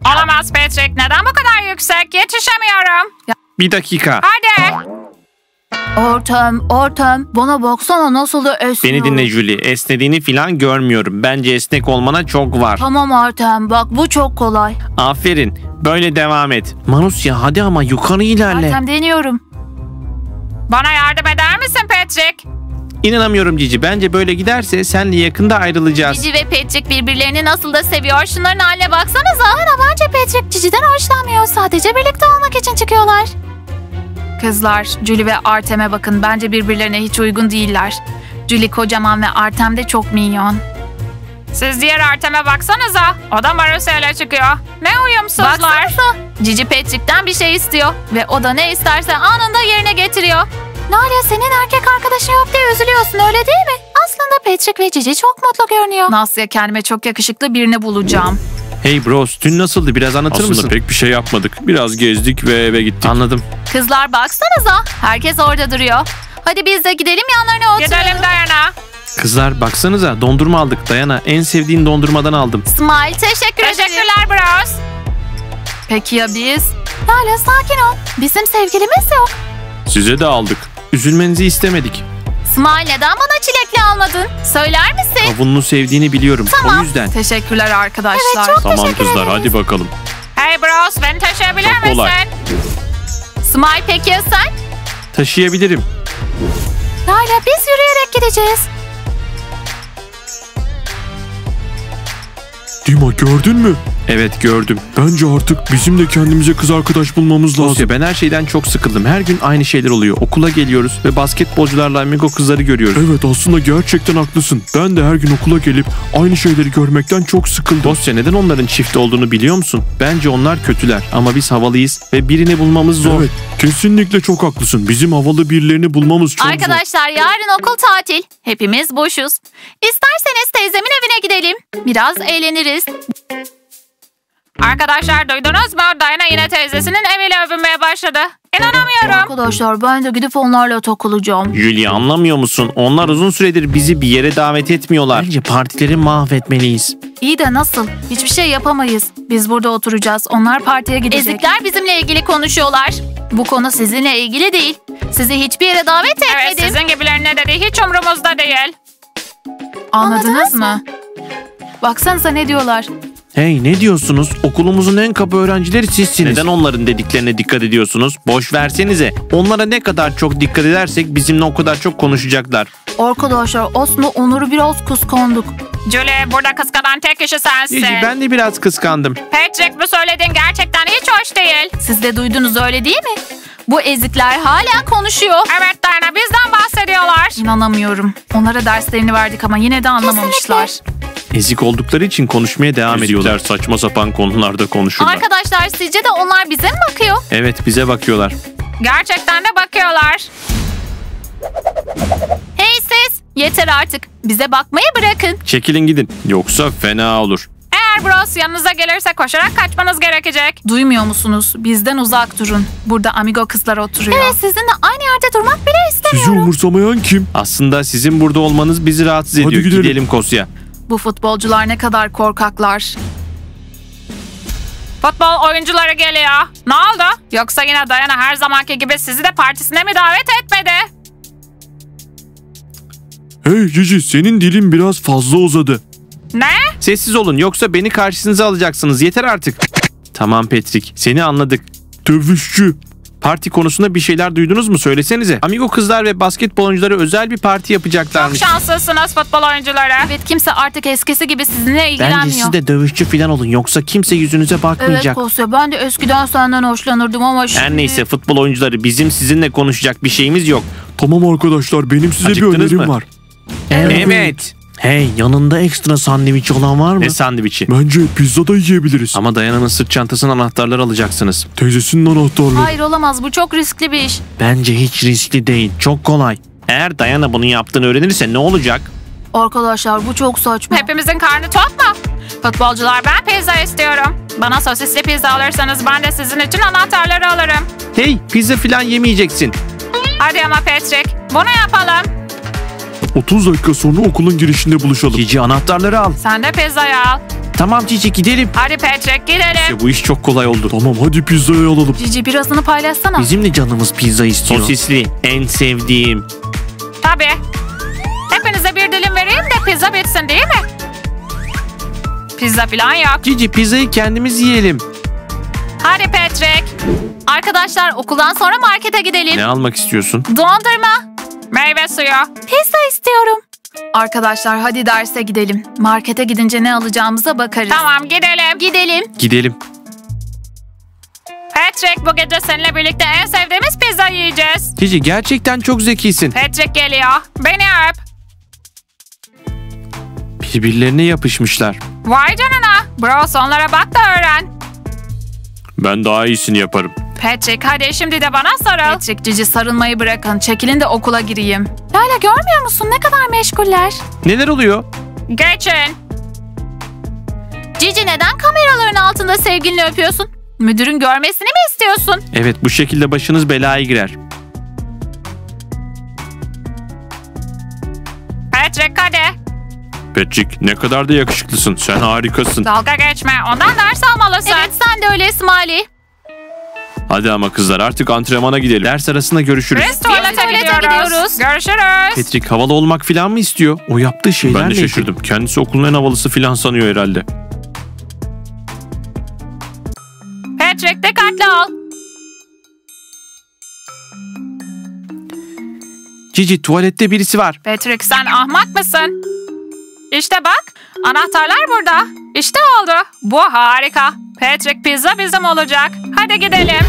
Olamaz Patrick. Neden bu kadar yüksek? Yetişemiyorum. Bir dakika. Hadi. Artem bana baksana nasıl da esniyor. Beni dinle Julie. Esnediğini falan görmüyorum. Bence esnek olmana çok var. Tamam Artem, bak bu çok kolay. Aferin. Böyle devam et. Manusya hadi ama yukarı ilerle. Artem deniyorum. Bana yardım eder misin Patrick? İnanamıyorum Cici. Bence böyle giderse senle yakında ayrılacağız. Cici ve Patrick birbirlerini nasıl da seviyor. Şunların haline baksanıza. Ama bence Patrick Cici'den hoşlanmıyor. Sadece birlikte olmak için çıkıyorlar. Kızlar, Julie ve Artem'e bakın. Bence birbirlerine hiç uygun değiller. Julie kocaman ve Artem de çok minyon. Siz diğer Artem'e baksanıza. O da Marusya ile çıkıyor. Ne uyumsuzlar. Baksanıza. Cici Patrick'ten bir şey istiyor. Ve o da ne isterse anında yerine getiriyor. Nalia, senin erkek arkadaşın yok diye üzülüyorsun, öyle değil mi? Aslında Patrick ve Cici çok mutlu görünüyor. Nasya, kendime çok yakışıklı birini bulacağım. Hey bros, dün nasıldı? Biraz anlatır mısın? Aslında pek bir şey yapmadık. Biraz gezdik ve eve gittik. Anladım. Kızlar baksanıza. Herkes orada duruyor. Hadi biz de gidelim, yanlarına oturalım. Gidelim Dayana. Kızlar baksanıza, dondurma aldık. Dayana, en sevdiğin dondurmadan aldım. Smile, teşekkür ederim. Teşekkürler bros. Peki ya biz? Nalia, sakin ol. Bizim sevgilimiz yok. Size de aldık. Üzülmenizi istemedik. Smile, neden bana çilekli almadın? Söyler misin? Kavununu sevdiğini biliyorum. Tamam. O yüzden. Teşekkürler arkadaşlar. Evet, çok Tamam teşekkür kızlar ederiz. hadi bakalım. Hey bros, beni taşıyabilir Çok kolay. misin? Smile, peki ya sen? Taşıyabilirim. Nalia, biz yürüyerek gideceğiz. Dima gördün mü? Evet gördüm. Bence artık bizim de kendimize kız arkadaş bulmamız lazım. Dosya, ben her şeyden çok sıkıldım. Her gün aynı şeyler oluyor. Okula geliyoruz ve basketbolcularla amigo kızları görüyoruz. Evet aslında gerçekten haklısın. Ben de her gün okula gelip aynı şeyleri görmekten çok sıkıldım. Dosya, neden onların çift olduğunu biliyor musun? Bence onlar kötüler ama biz havalıyız ve birini bulmamız zor. Evet kesinlikle çok haklısın. Bizim havalı birilerini bulmamız çok zor. Arkadaşlar, yarın okul tatil. Hepimiz boşuz. İsterseniz teyzemin evine gidelim. Biraz eğleniriz. Arkadaşlar duydunuz mu? Dayana yine teyzesinin eviyle övünmeye başladı. İnanamıyorum. Arkadaşlar, ben de gidip onlarla takılacağım. Julia, anlamıyor musun? Onlar uzun süredir bizi bir yere davet etmiyorlar. Bence partileri mahvetmeliyiz. İyi de nasıl? Hiçbir şey yapamayız. Biz burada oturacağız. Onlar partiye gidecek. Ezikler bizimle ilgili konuşuyorlar. Bu konu sizinle ilgili değil. Sizi hiçbir yere davet Evet, etmedim. sizin gibilerin ne dediği hiç umurumuzda değil. Anladınız mı? Baksanıza ne diyorlar. Hey, ne diyorsunuz? Okulumuzun en kaba öğrencileri sizsiniz. Neden onların dediklerine dikkat ediyorsunuz? Boş versenize. Onlara ne kadar çok dikkat edersek bizimle o kadar çok konuşacaklar. Arkadaşlar, aslında Onur'u biraz kıskandık. Julie, burada kıskanan tek kişi sensin. Cici, ben de biraz kıskandım. Patrick, bu söylediğin gerçekten hiç hoş değil. Siz de duydunuz, öyle değil mi? Bu ezikler hala konuşuyor. Evet Dayana, bizden bahsediyorlar. İnanamıyorum. Onlara derslerini verdik ama yine de anlamamışlar. Ezik oldukları için konuşmaya devam ediyorlar. Ezikler saçma sapan konularda konuşurlar. Arkadaşlar, sizce de onlar bize mi bakıyor? Evet, bize bakıyorlar. Gerçekten de bakıyorlar. Hey siz! Yeter artık. Bize bakmayı bırakın. Çekilin gidin. Yoksa fena olur. Eğer bros yanınıza gelirse koşarak kaçmanız gerekecek. Duymuyor musunuz? Bizden uzak durun. Burada amigo kızlar oturuyor. Evet, sizinle aynı yerde durmak bile Sizi istemiyorum. umursamayan kim? Aslında sizin burada olmanız bizi rahatsız ediyor. Hadi gidelim. Gidelim Kosya. Bu futbolcular ne kadar korkaklar. Futbol oyuncuları geliyor. Ne oldu? Yoksa yine Dayana her zamanki gibi sizi de partisine mi davet etmedi? Hey Cici, senin dilin biraz fazla uzadı. Ne? Sessiz olun, yoksa beni karşınıza alacaksınız. Yeter artık. Tamam Patrick, seni anladık. Dövüşçü. Parti konusunda bir şeyler duydunuz mu? Söylesenize. Amigo kızlar ve basketbol oyuncuları özel bir parti Çok yapacaklarmış. şanslısınız futbol oyuncuları. Evet, kimse artık eskisi gibi sizinle Bence ilgilenmiyor. siz de dövüşçü falan olun, yoksa kimse yüzünüze Evet bakmayacak. Kosya, ben de eskiden senden hoşlanırdım ama şimdi... Her neyse futbol oyuncuları, bizim sizinle konuşacak bir şeyimiz yok. Tamam arkadaşlar, benim size Acıktınız bir önerim mı? var. Evet. Hey, yanında ekstra sandviç olan var mı? Ne sandviçi? Bence pizza da yiyebiliriz. Ama Dayana'nın sırt çantasının anahtarları alacaksınız. Teyzesinin anahtarları. Hayır, olamaz, bu çok riskli bir iş. Bence hiç riskli değil. Çok kolay. Eğer Dayana bunun yaptığını öğrenirse ne olacak? Arkadaşlar, bu çok saçma. Hepimizin karnı tok mu? Futbolcular, ben pizza istiyorum. Bana sosisli pizza alırsanız ben de sizin için anahtarları alırım. Hey, pizza falan yemeyeceksin. Hadi ama Patrick, bunu yapalım. 30 dakika sonra okulun girişinde buluşalım. Cici, anahtarları al. Sen de pizzayı al. Tamam Cici gidelim. Hadi Patrick gidelim. İşte bu iş çok kolay oldu. Tamam hadi pizzayı alalım. Cici birazını paylaşsana. Bizim de canımız pizza istiyor. Sosisli en sevdiğim. Tabii. Hepinize bir dilim vereyim de pizza bitsin değil mi? Pizza falan yok. Cici pizzayı kendimiz yiyelim. Hadi Patrick. Arkadaşlar okuldan sonra markete gidelim. Ne almak istiyorsun? Dondurma. Meyve suyu. Pizza istiyorum. Arkadaşlar hadi derse gidelim. Markete gidince ne alacağımıza bakarız. Tamam gidelim. Gidelim. Gidelim. Patrick bu gece seninle birlikte en sevdiğimiz pizza yiyeceğiz. Cici gerçekten çok zekisin. Patrick geliyor. Beni öp. Birbirlerine yapışmışlar. Vay canına. Bros onlara bak da öğren. Ben daha iyisini yaparım. Patrick hadi şimdi de bana sarıl. Patrick, Cici sarılmayı bırakın. Çekilin de okula gireyim. Lala görmüyor musun ne kadar meşguller? Neler oluyor? Geçin. Cici neden kameraların altında sevgilini öpüyorsun? Müdürün görmesini mi istiyorsun? Evet bu şekilde başınız belaya girer. Patrick hadi. Patrick ne kadar da yakışıklısın. Sen harikasın. Dalga geçme. Ondan ders almalısın. Evet sen de öyle İsmaili. Hadi ama kızlar artık antrenmana gidelim. Ders arasında görüşürüz. Biz tuvalete gidiyoruz. Görüşürüz. Patrick havalı olmak falan mı istiyor? O yaptığı şeyler Ben de neydi? şaşırdım. Kendisi okulun en havalısı falan sanıyor herhalde. Patrick dikkatli ol. Cici tuvalette birisi var. Patrick sen ahmak mısın? İşte bak. Anahtarlar burada. İşte oldu. Bu harika. Patrick pizza bizim olacak. Hadi gidelim.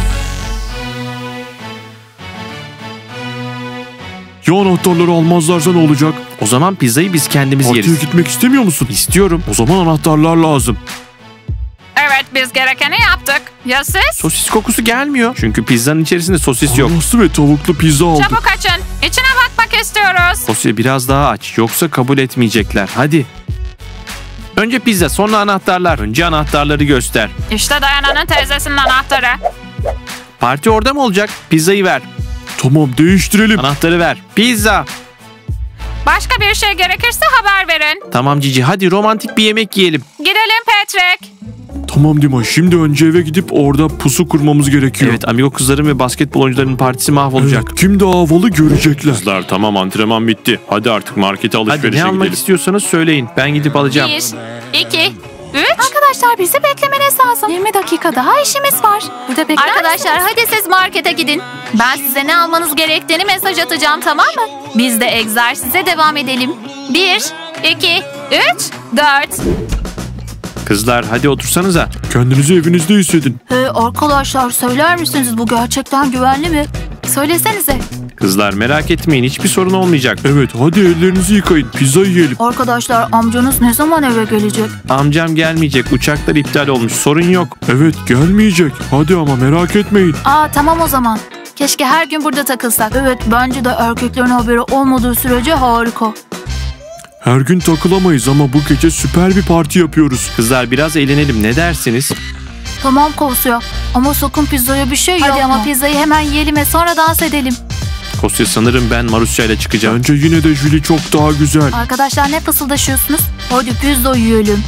Ya anahtarları almazlarsa ne olacak? O zaman pizzayı biz kendimiz Partiye yeriz. gitmek istemiyor musun? İstiyorum. O zaman anahtarlar lazım. Evet biz gerekeni yaptık. Ya siz? Sosis kokusu gelmiyor. Çünkü pizzanın içerisinde sosis yok. Ananaslı ve tavuklu pizza aldık. Çabuk açın. İçine bakmak istiyoruz. Sosisi biraz daha aç. Yoksa kabul etmeyecekler. Hadi. Önce pizza sonra anahtarlar. Önce anahtarları göster. İşte Dayana'nın teyzesinin anahtarı. Parti orada mı olacak? Pizzayı ver. Tamam değiştirelim. Anahtarı ver. Pizza. Başka bir şey gerekirse haber verin. Tamam Cici hadi romantik bir yemek yiyelim. Gidelim Patrick. Tamam Dima şimdi önce eve gidip orada pusu kurmamız gerekiyor. Evet amigo kızların ve basketbol oyuncularının partisi mahvolacak. Evet, kim daha havalı görecekler. Kızlar tamam antrenman bitti. Hadi artık markete alışverişe Hadi, ne gidelim. almak istiyorsanız söyleyin. Ben gidip alacağım. 1, 2, 3. Arkadaşlar bizi beklemeniz lazım. 20 dakika daha işimiz var. Burada bekler Arkadaşlar hadi siz markete gidin. Ben size ne almanız gerektiğini mesaj atacağım tamam mı? Biz de egzersize devam edelim. 1, 2, 3, 4. Kızlar hadi otursanıza. Kendinizi evinizde hissedin. Arkadaşlar söyler misiniz bu gerçekten güvenli mi? Söylesenize. Kızlar merak etmeyin hiçbir sorun olmayacak. Evet hadi ellerinizi yıkayın. Pizza yiyelim. Arkadaşlar amcanız ne zaman eve gelecek? Amcam gelmeyecek. Uçaklar iptal olmuş. Sorun yok. Evet gelmeyecek. Hadi ama merak etmeyin. Tamam o zaman. Keşke her gün burada takılsak. Evet bence de erkeklerin haberi olmadığı sürece harika. Her gün takılamayız ama bu gece süper bir parti yapıyoruz. Kızlar biraz eğlenelim. Ne dersiniz? Tamam Kosya ama sakın pizzaya bir şey yapma. Hadi ama pizzayı hemen yiyelim ve sonra dans edelim. Kosya sanırım ben Marusya ile çıkacağım. Bence yine de Julie çok daha güzel. Arkadaşlar ne fısıldaşıyorsunuz? Hadi pizza yiyelim.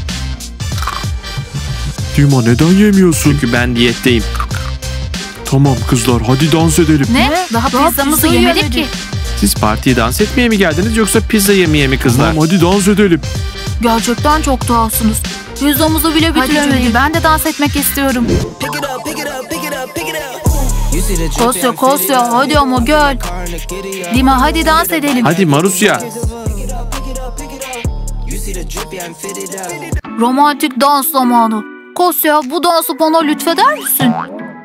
Dima neden yemiyorsun? Çünkü ben diyetteyim. Tamam kızlar hadi dans edelim. Ne? Daha pizzamızı yemedik ki. Siz partiye dans etmeye mi geldiniz yoksa pizza yemeye mi kızlar? Tamam hadi dans edelim. Gerçekten çok tuhafsınız. Pizzamızı bile bitiremedik. Ben de dans etmek istiyorum. Kosya hadi ama gel. Dima hadi dans edelim. Hadi Marusya. Romantik dans zamanı. Kosya bu dansı bana lütfeder misin?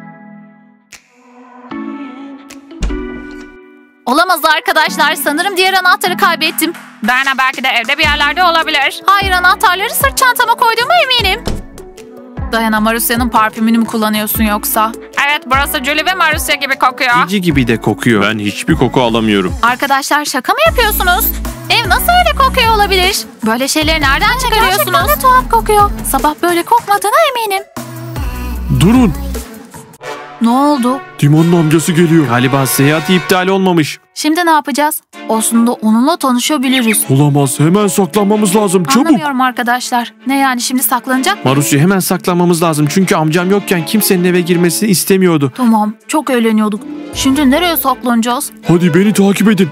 Olamaz arkadaşlar. Sanırım diğer anahtarı kaybettim. Dayana belki de evde bir yerlerde olabilir. Hayır anahtarları sırt çantama koyduğuma eminim. Dayana Marusya'nın parfümünü mü kullanıyorsun yoksa? Evet burası Julie ve Marusya gibi kokuyor. Cici gibi de kokuyor. Ben hiçbir koku alamıyorum. Arkadaşlar şaka mı yapıyorsunuz? Ev nasıl öyle kokuyor olabilir? Böyle şeyleri nereden çıkarıyorsunuz? Gerçekten de tuhaf kokuyor. Sabah böyle kokmadığına eminim. Durun. Ne oldu? Dima'nın amcası geliyor. Galiba seyahati iptal olmamış. Şimdi ne yapacağız? Aslında onunla tanışabiliriz. Olamaz, hemen saklanmamız lazım, çabuk. Anlamıyorum arkadaşlar. Ne yani, şimdi saklanacak mı? Marusya, hemen saklanmamız lazım. Çünkü amcam yokken kimsenin eve girmesini istemiyordu. Tamam, çok eğleniyorduk. Şimdi nereye saklanacağız? Hadi beni takip edin.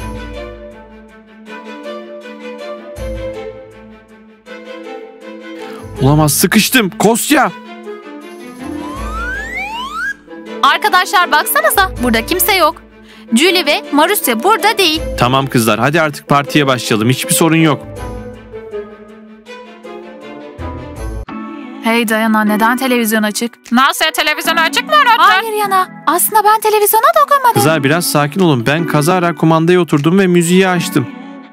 Olamaz, sıkıştım. Kostya. Arkadaşlar baksanıza, burada kimse yok. Julie ve Marusya burada değil. Tamam kızlar, hadi artık partiye başlayalım. Hiçbir sorun yok. Hey Dayana, neden televizyon açık? Nasıl, televizyonu açık mı unuttun? Hayır Yana, aslında ben televizyona dokunmadım. Kızlar biraz sakin olun. Ben kazara kumandaya oturdum ve müziği açtım.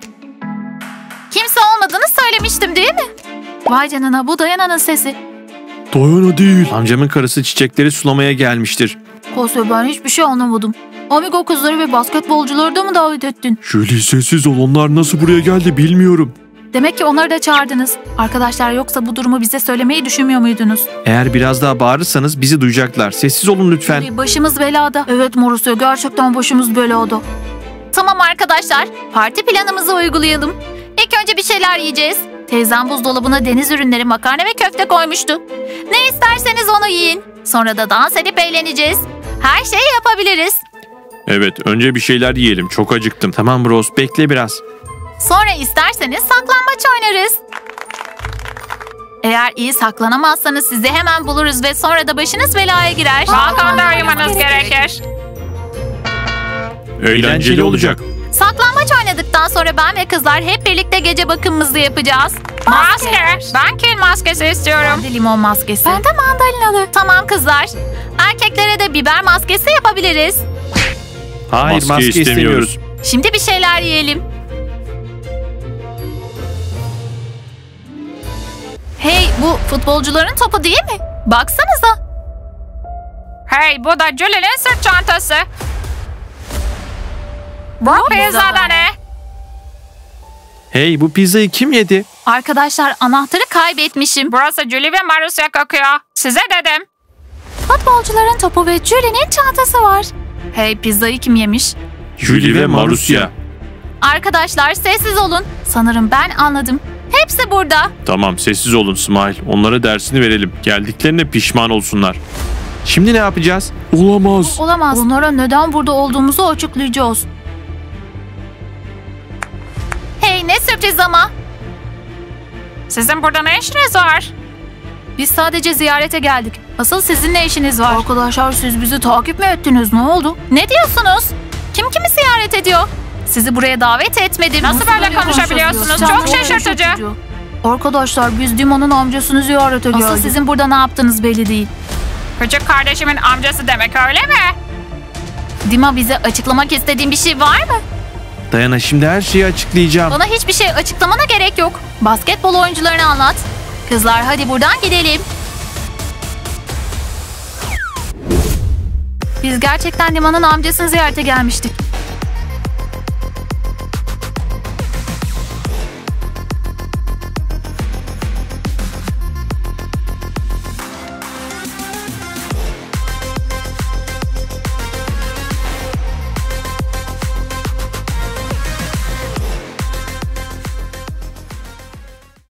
Kimse olmadığını söylemiştim değil mi? Vay canına, bu Dayana'nın sesi. Dayana değil. Amcamın karısı çiçekleri sulamaya gelmiştir. Kosya, ben hiçbir şey anlamadım. Amigo kızları ve basketbolcuları da mı davet ettin? Julie sessiz ol, onlar nasıl buraya geldi bilmiyorum. Demek ki onları da çağırdınız. Arkadaşlar, yoksa bu durumu bize söylemeyi düşünmüyor muydunuz? Eğer biraz daha bağırırsanız bizi duyacaklar. Sessiz olun lütfen. Başımız belada. Evet Marusya, gerçekten başımız belada. Tamam arkadaşlar, parti planımızı uygulayalım. İlk önce bir şeyler yiyeceğiz. Teyzem buzdolabına deniz ürünleri, makarna ve köfte koymuştu. Ne isterseniz onu yiyin. Sonra da dans edip eğleneceğiz. Her şeyi yapabiliriz. Evet, önce bir şeyler yiyelim. Çok acıktım. Tamam Bros, bekle biraz. Sonra isterseniz saklambaç oynarız. Eğer iyi saklanamazsanız sizi hemen buluruz ve sonra da başınız belaya girer. Balkonda uyumanız gerekir. Eğlenceli olacak. Saklambaç oynadıktan sonra ben ve kızlar hep birlikte gece bakımımızı yapacağız. Maske. Ben kil maskesi istiyorum. Ben de limon maskesi. Ben de mandalinalı. Tamam kızlar. Erkeklere de biber maskesi yapabiliriz. Hayır, maske istemiyoruz. Şimdi bir şeyler yiyelim. Hey, bu futbolcuların topu değil mi? Baksanıza. Hey, bu da Julie'nin sırt çantası. Bu pizza da ne? Hey, bu pizzayı kim yedi? Arkadaşlar, anahtarı kaybetmişim. Burası Julie ve Marusya kokuyor. Size dedim. Futbolcuların topu ve Julie'nin çantası var. Hey, pizzayı kim yemiş? Julie ve Marusya. Arkadaşlar sessiz olun. Sanırım ben anladım. Hepsi burada. Tamam, sessiz olun Smile. Onlara dersini verelim. Geldiklerine pişman olsunlar. Şimdi ne yapacağız? Olamaz. Olamaz. Onlara neden burada olduğumuzu açıklayacağız. Hey, ne sürpriz ama. Sizin burada ne işiniz var? Biz sadece ziyarete geldik. Asıl sizin ne işiniz var? Arkadaşlar, siz bizi takip mi ettiniz? Ne oldu? Ne diyorsunuz? Kim kimi ziyaret ediyor? Sizi buraya davet etmedim. Nasıl böyle konuşabiliyorsunuz? Çok şaşırtıcı. Arkadaşlar, biz Dima'nın amcasını ziyarete geldik. Asıl sizin burada ne yaptığınız belli değil. Küçük kardeşimin amcası demek, öyle mi? Dima, bize açıklamak istediğin bir şey var mı? Dayana, şimdi her şeyi açıklayacağım. Bana hiçbir şey açıklamana gerek yok. Basketbol oyuncularını anlat. Kızlar, hadi buradan gidelim. Biz gerçekten Dima'nın amcasını ziyarete gelmiştik.